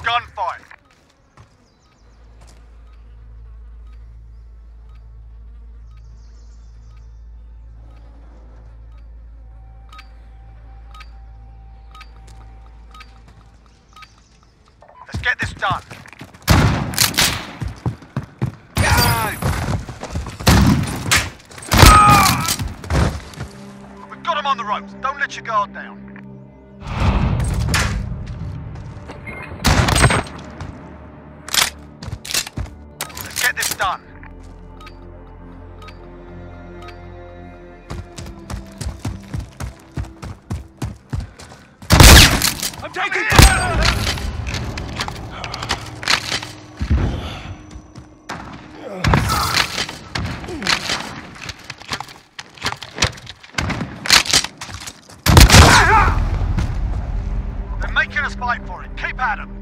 Gunfight. Let's get this done. We've got him on the ropes. Don't let your guard down. Let's get this done. I'm taking fire! They're making us fight for it. Keep at them.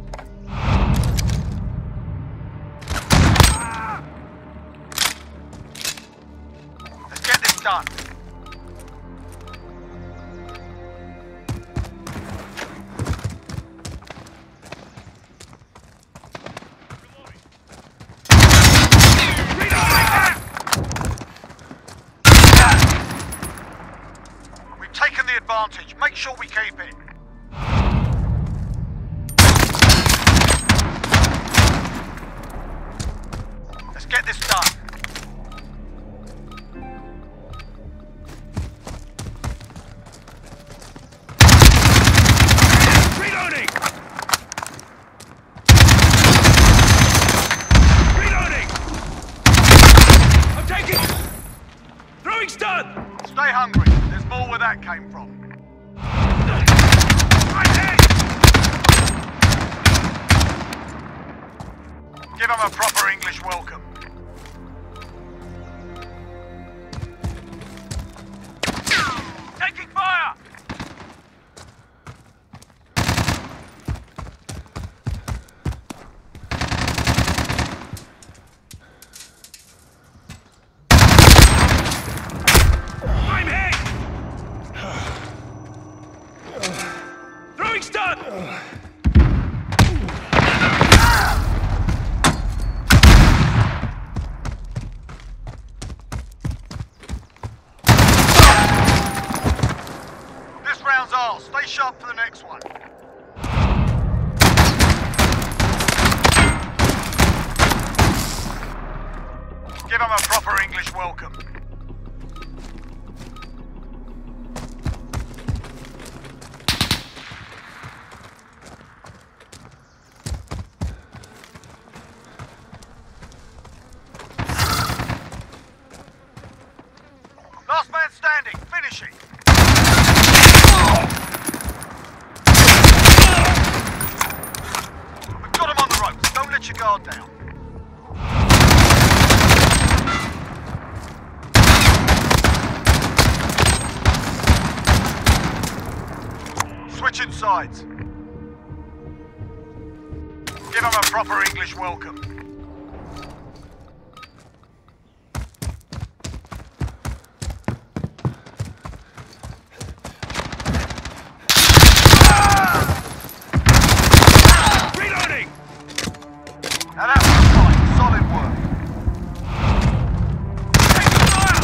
Let's get this done. We've taken the advantage. Make sure we keep it. Let's get this done. Reloading! Reloading! I'm taking... Throwing stun! Stay hungry. There's more where that came from. Right head! Give them a proper English welcome. Taking fire! I'm hit! Throwing stun! This round's ours. Stay sharp for the next one. Give them a proper English welcome. Last man standing. Finishing. We've got him on the ropes. Don't let your guard down. Switching sides. Give him a proper English welcome. Reloading! Now that was fine. Solid work. Taking fire!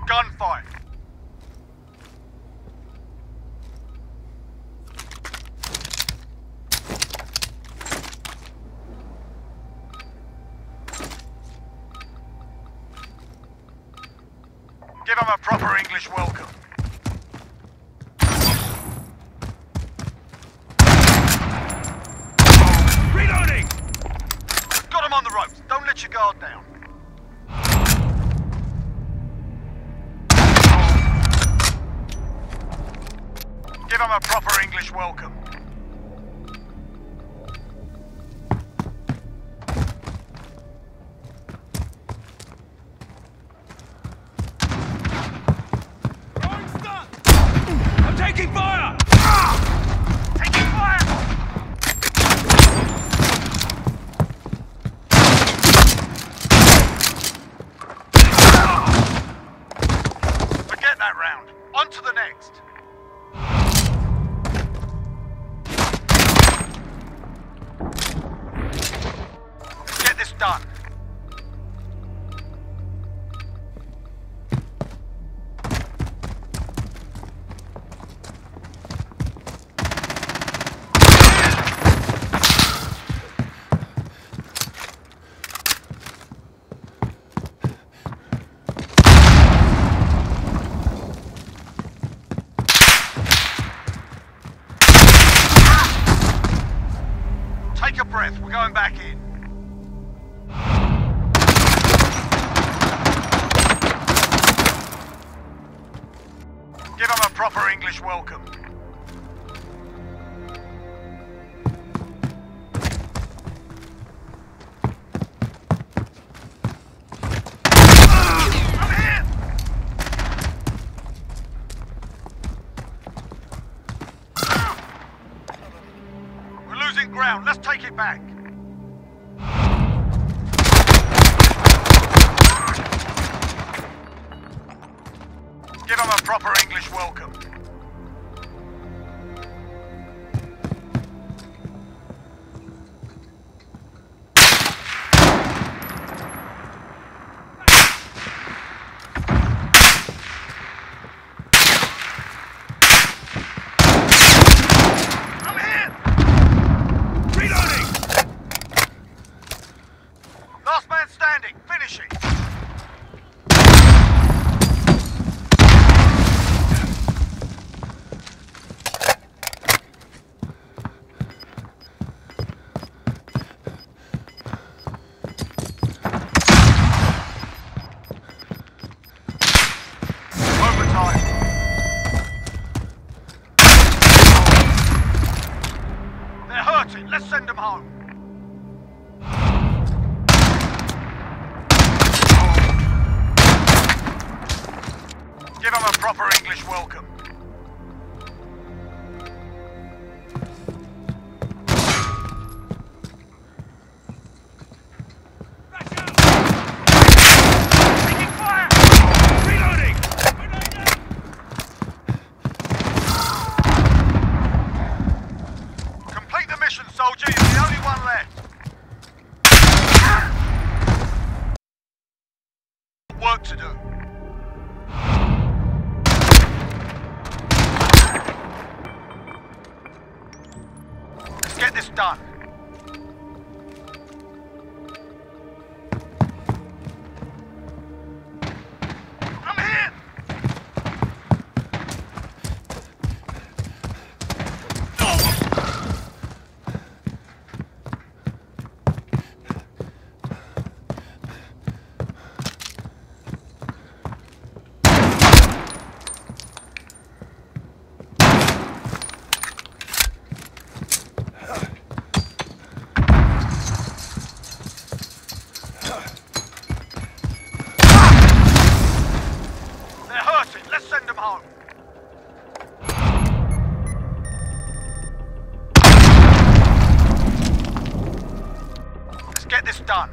Gunfight. Give them a proper English welcome. Reloading! Got them on the ropes. Don't let your guard down. Give them a proper English welcome. I'm taking fire! Taking fire! Forget that round. On to the next. Let's get this done. Take a breath, we're going back in. Give them a proper English welcome. I'm here! We're losing ground, let's take it back. Give them a proper English welcome. I'm here! Reloading! Last man standing, finish it! Overtime. They're hurting, let's send them home. Give them a proper English welcome. Taking fire! Reloading! Complete the mission, soldier. You're the only one left. Work to do. Let's get this done. I'm here! They're hurting. Let's send them home. Let's get this done.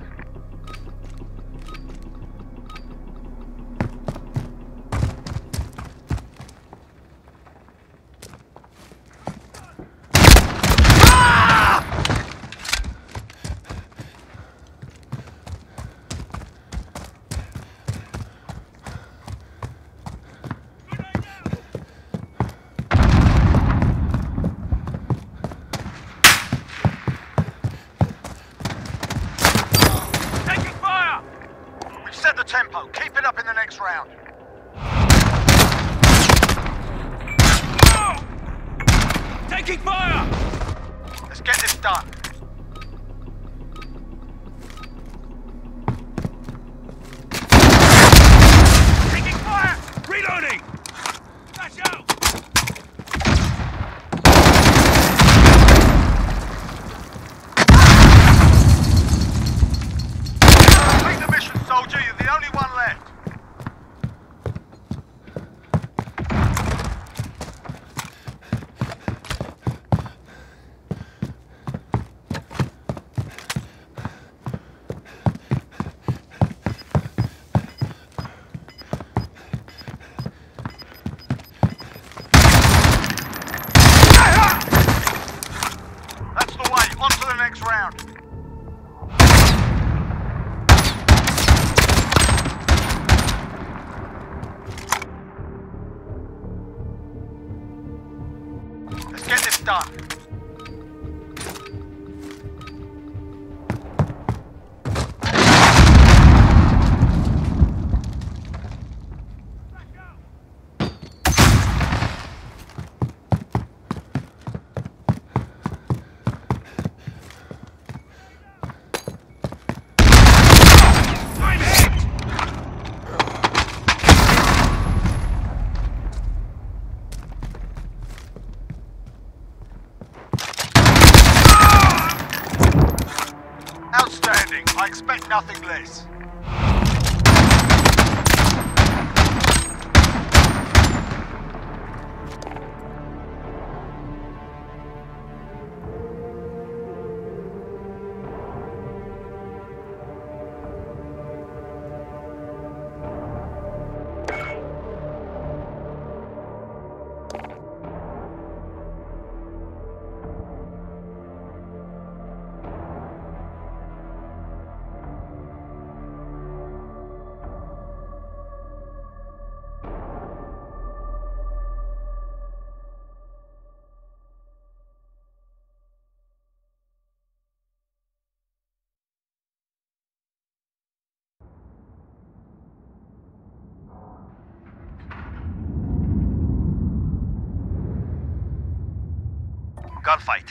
the tempo. Keep it up in the next round. Oh! Taking fire! Let's get this done. Taking fire! Reloading! Flash out! Complete the mission, soldier. You're the only one left. That's the way. On to the next round. Let's get this done. I'm hit! Outstanding. I expect nothing less. Gunfight.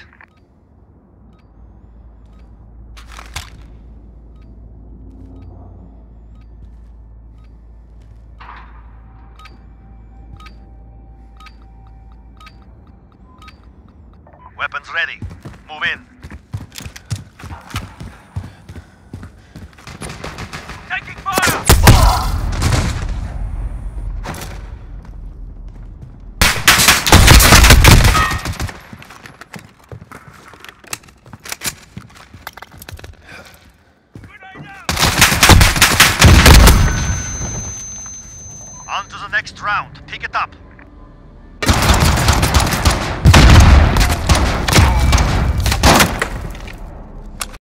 Weapons ready. Move in. Taking fire! Grenade out! On to the next round. Pick it up.